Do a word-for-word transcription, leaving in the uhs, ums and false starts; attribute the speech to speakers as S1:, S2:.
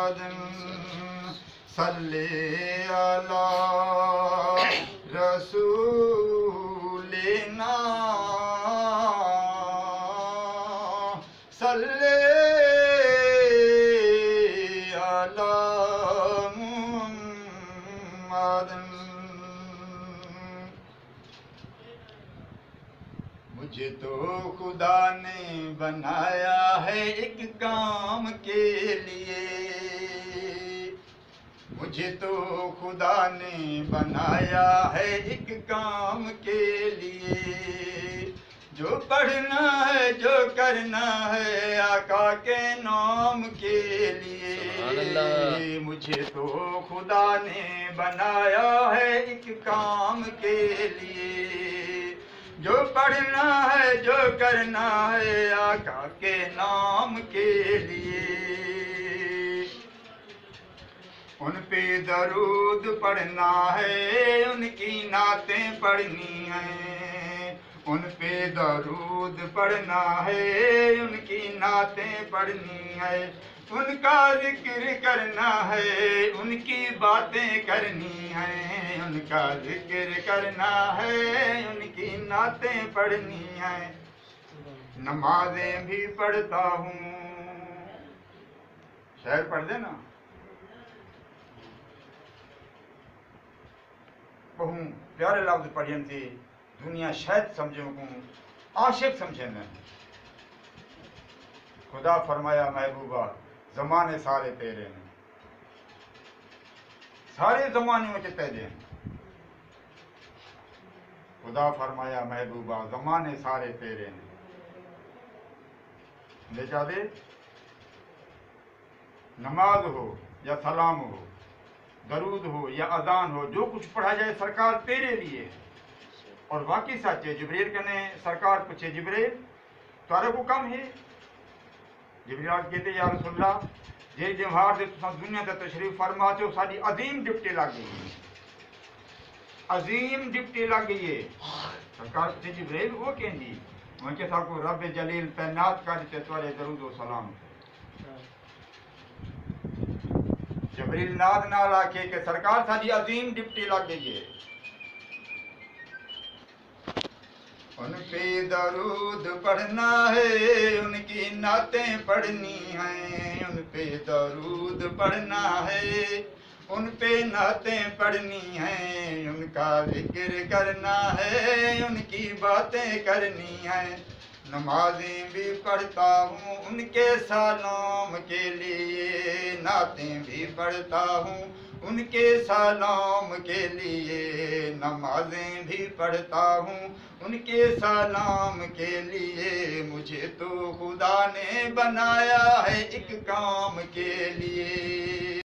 S1: सल्ले अला रसूलिना सल्ले अला मुहम्मद। मुझे तो खुदा ने बनाया है एक काम के लिए, मुझे तो खुदा ने बनाया है एक काम के लिए, जो पढ़ना है जो करना है आका के नाम के लिए। मुझे तो खुदा ने बनाया है एक काम के लिए, जो पढ़ना है जो करना है आका के नाम के लिए। उन पे दरूद पढ़ना है उनकी नातें पढ़नी हैं, उन पे दरूद पढ़ना है उनकी नातें पढ़नी है, उनका जिक्र करना है उनकी बातें करनी हैं, उनका जिक्र करना है उनकी नातें पढ़नी हैं। नमाजें भी पढ़ता हूँ, शेर पढ़ देना। कहूँ प्यारे लफ्ज पढ़ियन थी दुनिया शायद समझो को आशिक समझे न। खुदा फरमाया महबूबा जमाने सारे तेरे ने, सारे जमाने में तेरे। खुदा फरमाया महबूबा जमाने सारे तेरे ने। ले जा दे नमाज हो या सलाम हो, दरूद हो या अजान हो, जो कुछ पढ़ा जाए सरकार तेरे लिए। और बाकी सच है जिब्रील कने सरकार पूछे जिब्रील तारे को कम है। जिब्रील कहते या रसूलल्लाह जे जवाहर दे तुसा दुनिया ते तशरीफ फरमा छो साडी अजीम डिप्टी लग गई है, अजीम डिप्टी लग गई है। सरकार पूछे जिब्रील वो कहंदी मैं के साको रब जलील तैनात कर ते तोरे दरूद व सलाम। जिब्रील नाद नाल आके के सरकार साडी अजीम डिप्टी लग गई है। उन पे दरूद पढ़ना है उनकी नातें पढ़नी हैं, उन पे दरूद पढ़ना है उन पे नातें पढ़नी हैं, उनका जिक्र करना है उनकी बातें करनी हैं। नमाजें भी पढ़ता हूँ उनके सलाम के लिए, नातें भी पढ़ता हूँ उनके सलाम के लिए, नमाजें भी पढ़ता हूँ उनके सलाम के लिए। मुझे तो खुदा ने बनाया है एक काम के लिए।